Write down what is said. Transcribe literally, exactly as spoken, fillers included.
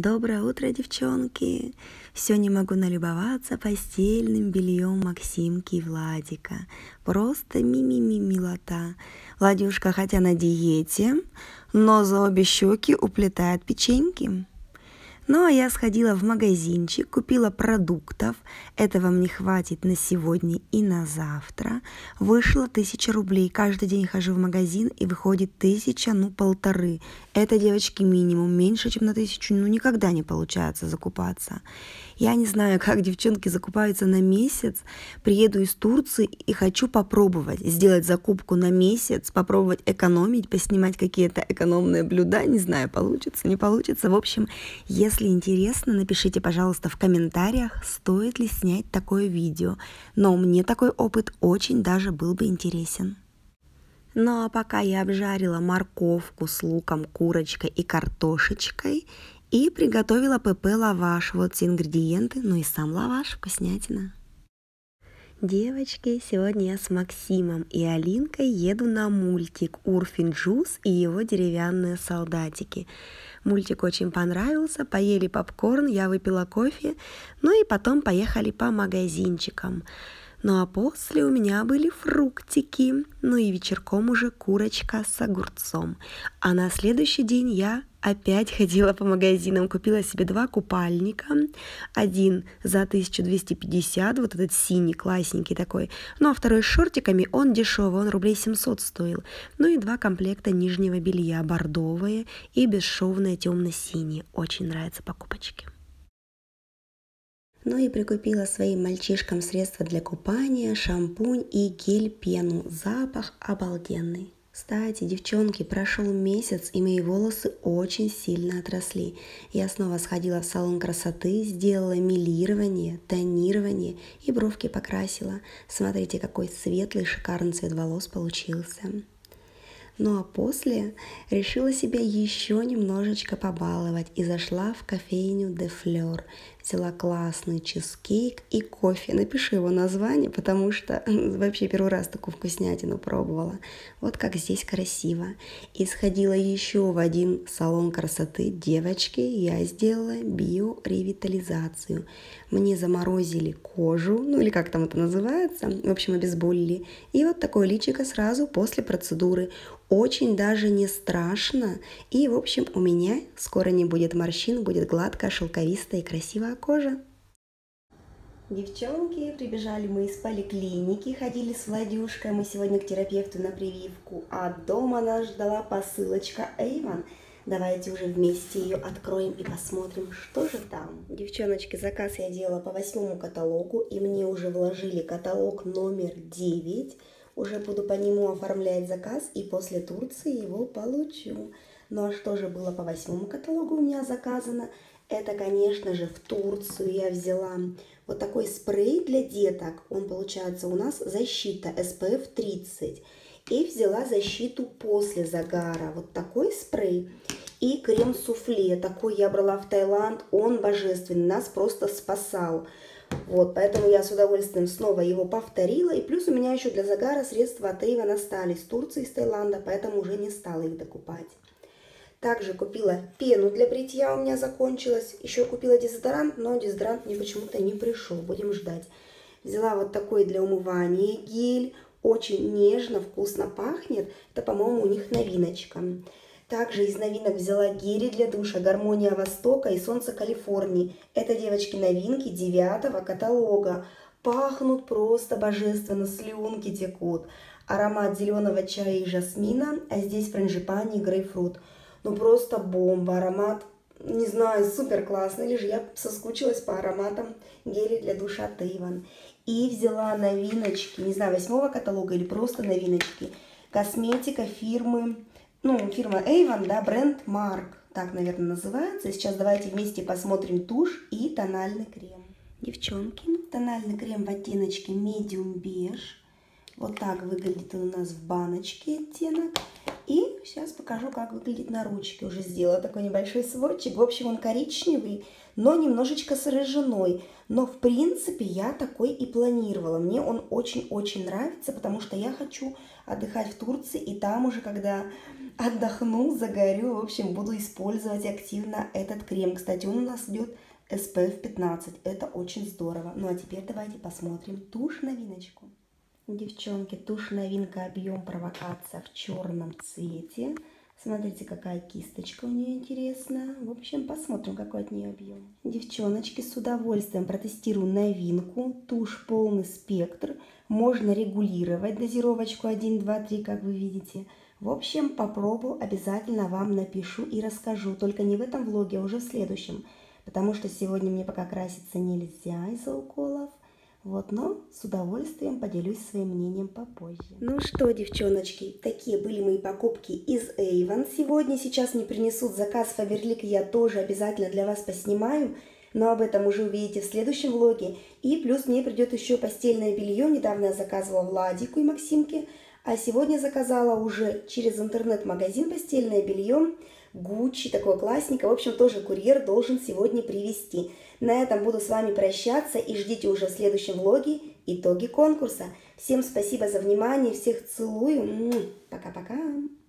Доброе утро, девчонки! Все не могу налюбоваться постельным бельем Максимки и Владика. Просто ми-ми-ми милота. Владюшка хотя на диете, но за обе щеки уплетает печеньки. Ну, а я сходила в магазинчик, купила продуктов. Этого мне хватит на сегодня и на завтра. Вышло тысяча рублей. Каждый день хожу в магазин, и выходит тысяча, ну, полторы. Это, девочки, минимум. Меньше, чем на тысячу, ну, никогда не получается закупаться. Я не знаю, как девчонки закупаются на месяц. Приеду из Турции и хочу попробовать сделать закупку на месяц, попробовать экономить, поснимать какие-то экономные блюда. Не знаю, получится, не получится. В общем, если интересно, напишите, пожалуйста, в комментариях, стоит ли снять такое видео. Но мне такой опыт очень даже был бы интересен. Ну а пока я обжарила морковку с луком, курочкой и картошечкой и приготовила ПП-лаваш. Вот все ингредиенты, ну и сам лаваш, вкуснятина. Девочки, сегодня я с Максимом и Алинкой еду на мультик «Урфин Джюс и его деревянные солдатики». Мультик очень понравился, поели попкорн, я выпила кофе, ну и потом поехали по магазинчикам. Ну а после у меня были фруктики, ну и вечерком уже курочка с огурцом. А на следующий день я опять ходила по магазинам, купила себе два купальника, один за тысячу двести пятьдесят, вот этот синий, классненький такой, ну а второй с шортиками, он дешевый, он рублей семьсот стоил. Ну и два комплекта нижнего белья, бордовые и бесшовные темно-синие, очень нравятся покупочки. Ну и прикупила своим мальчишкам средства для купания, шампунь и гель-пену. Запах обалденный. Кстати, девчонки, прошел месяц, и мои волосы очень сильно отросли. Я снова сходила в салон красоты, сделала милирование, тонирование и бровки покрасила. Смотрите, какой светлый, шикарный цвет волос получился. Ну а после решила себя еще немножечко побаловать и зашла в кофейню Де Флёр. Взяла классный чизкейк и кофе. Напишу его название, потому что вообще первый раз такую вкуснятину пробовала. Вот как здесь красиво. И сходила еще в один салон красоты. Девочки, я сделала биоревитализацию. Мне заморозили кожу, ну или как там это называется, в общем, обезболили. И вот такое личико сразу после процедуры. Очень даже не страшно. И, в общем, у меня скоро не будет морщин, будет гладкая, шелковистая и красивая кожа. Девчонки, прибежали мы из поликлиники, ходили с Владюшкой. Мы сегодня к терапевту на прививку, а дома нас ждала посылочка Avon. Давайте уже вместе ее откроем и посмотрим, что же там. Девчоночки, заказ я делала по восьмому каталогу, и мне уже вложили каталог номер девять. Уже буду по нему оформлять заказ, и после Турции его получу. Ну а что же было по восьмому каталогу у меня заказано? Это, конечно же, в Турцию я взяла вот такой спрей для деток. Он, получается, у нас защита эс пэ эф тридцать. И взяла защиту после загара. Вот такой спрей. И крем-суфле. Такой я брала в Таиланд. Он божественный. Нас просто спасал. Вот, поэтому я с удовольствием снова его повторила. И плюс у меня еще для загара средства от Avon остались с Турции, из Таиланда, поэтому уже не стала их докупать. Также купила пену для бритья, у меня закончилась. Еще купила дезодорант, но дезодорант мне почему-то не пришел, будем ждать. Взяла вот такой для умывания гель, очень нежно, вкусно пахнет. Это, по-моему, у них новиночка. Также из новинок взяла гели для душа «Гармония Востока» и «Солнце Калифорнии». Это, девочки, новинки девятого каталога. Пахнут просто божественно, слюнки текут. Аромат зеленого чая и жасмина, а здесь франгипани и грейпфрут. Ну просто бомба, аромат, не знаю, супер классный. Или же я соскучилась по ароматам гелей для душа от Avon. И взяла новиночки, не знаю, восьмого каталога или просто новиночки. Косметика фирмы... Ну, фирма Avon, да, бренд Mark, так, наверное, называется. Сейчас давайте вместе посмотрим тушь и тональный крем. Девчонки, тональный крем в оттеночке Medium Beige. Вот так выглядит он у нас в баночке оттенок. И сейчас покажу, как выглядит на ручке. Уже сделала такой небольшой сводчик. В общем, он коричневый, но немножечко с рыжиной. Но, в принципе, я такой и планировала. Мне он очень-очень нравится, потому что я хочу отдыхать в Турции. И там уже, когда отдохну, загорю, в общем, буду использовать активно этот крем. Кстати, он у нас идет эс пэ эф пятнадцать. Это очень здорово. Ну, а теперь давайте посмотрим тушь-новиночку. Девчонки, тушь-новинка, объем провокация в черном цвете. Смотрите, какая кисточка у нее интересная. В общем, посмотрим, какой от нее объем. Девчоночки, с удовольствием протестирую новинку. Тушь полный спектр. Можно регулировать дозировочку один, два, три, как вы видите. В общем, попробую, обязательно вам напишу и расскажу. Только не в этом влоге, а уже в следующем. Потому что сегодня мне пока краситься нельзя из-за уколов. Вот, но с удовольствием поделюсь своим мнением попозже. Ну что, девчоночки, такие были мои покупки из Avon. Сегодня, сейчас мне принесут заказ Faberlic, я тоже обязательно для вас поснимаю. Но об этом уже увидите в следующем влоге. И плюс мне придет еще постельное белье. Недавно я заказывала Владику и Максимке. А сегодня заказала уже через интернет-магазин постельное белье. Гуччи, такого классненького. В общем, тоже курьер должен сегодня привезти. На этом буду с вами прощаться и ждите уже в следующем влоге итоги конкурса. Всем спасибо за внимание, всех целую. Пока-пока.